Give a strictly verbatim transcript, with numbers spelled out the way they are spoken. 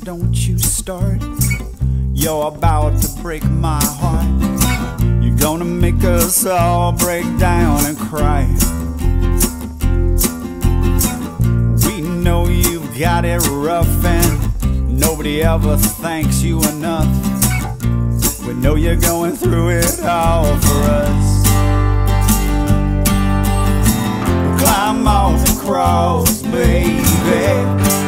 don't you start. You're about to break my heart. You're gonna make us all break down and cry. We know you've got it rough and nobody ever thanks you enough. We know you're going through it all for us. Climb off the cross, baby.